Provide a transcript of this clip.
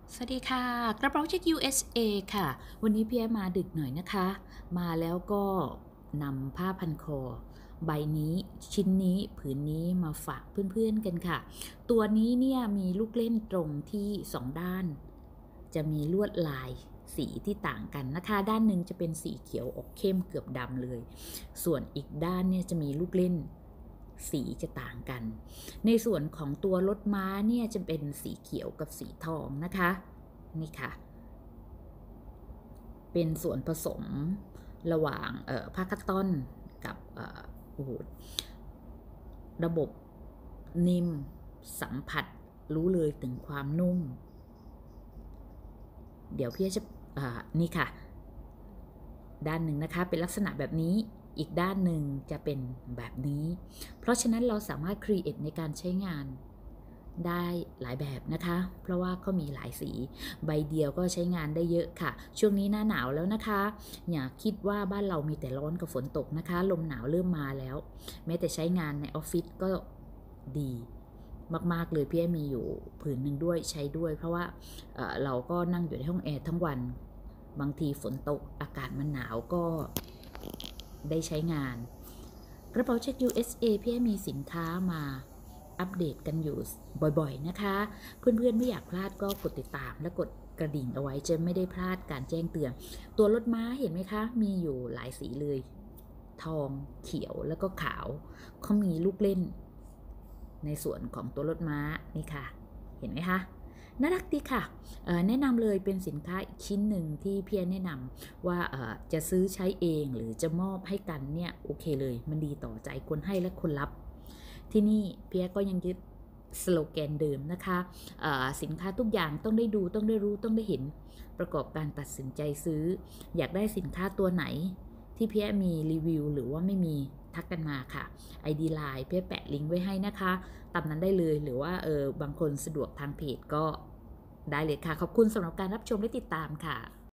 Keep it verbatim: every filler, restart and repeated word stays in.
สวัสดีค่ะกระเป๋าจาก ยู เอส เอ ค่ะวันนี้พี่แอมาดึกหน่อยนะคะมาแล้วก็นำผ้าพันคอใบนี้ชิ้นนี้ผืนนี้มาฝากเพื่อนๆกันค่ะตัวนี้เนี่ยมีลูกเล่นตรงที่สองด้านจะมีลวดลายสีที่ต่างกันนะคะด้านหนึ่งจะเป็นสีเขียวออกเข้มเกือบดำเลยส่วนอีกด้านเนี่ยจะมีลูกเล่นสีจะต่างกันในส่วนของตัวรถม้าเนี่ยจะเป็นสีเขียวกับสีทองนะคะนี่ค่ะเป็นส่วนผสมระหว่างผ้าคัตตอนกับระบบนิ่มสัมผัสรู้เลยถึงความนุ่มเดี๋ยวพี่จะนี่ค่ะด้านหนึ่งนะคะเป็นลักษณะแบบนี้อีกด้านหนึ่งจะเป็นแบบนี้เพราะฉะนั้นเราสามารถครีเอทในการใช้งานได้หลายแบบนะคะเพราะว่าก็มีหลายสีใบเดียวก็ใช้งานได้เยอะค่ะช่วงนี้หน้าหนาวแล้วนะคะอย่าคิดว่าบ้านเรามีแต่ร้อนกับฝนตกนะคะลมหนาวเริ่มมาแล้วแม้แต่ใช้งานในออฟฟิศก็ดีมากๆเลยพี่มีอยู่ผืนหนึ่งด้วยใช้ด้วยเพราะว่า เ, เราก็นั่งอยู่ในห้องแอร์ทั้งวันบางทีฝนตกอากาศมันหนาวก็ได้ใช้งานกระเป๋าเช็ค ยู เอส เอ พี่มีสินค้ามาอัปเดตกันอยู่บ่อยๆนะคะเพื่อนๆไม่อยากพลาดก็กดติดตามและกดกระดิ่งเอาไว้จะไม่ได้พลาดการแจ้งเตือนตัวรถม้าเห็นไหมคะมีอยู่หลายสีเลยทองเขียวแล้วก็ขาวเขามีลูกเล่นในส่วนของตัวรถม้านี่ค่ะเห็นไหมคะน่ารักดีค่ะแนะนำเลยเป็นสินค้าอีกชิ้นหนึ่งที่พี่แนะนำว่าจะซื้อใช้เองหรือจะมอบให้กันเนี่ยโอเคเลยมันดีต่อใจคนให้และคนรับที่นี่พี่ก็ยังยึดสโลแกนเดิมนะคะสินค้าทุกอย่างต้องได้ดูต้องได้รู้ต้องได้เห็นประกอบการตัดสินใจซื้ออยากได้สินค้าตัวไหนที่พี่มีรีวิวหรือว่าไม่มีทักกันมาค่ะ ไอ ดี ไลน์ พี่แปะลิงก์ไว้ให้นะคะตามนั้นได้เลยหรือว่าเออบางคนสะดวกทางเพจก็ได้เลยค่ะขอบคุณสำหรับการรับชมและติดตามค่ะ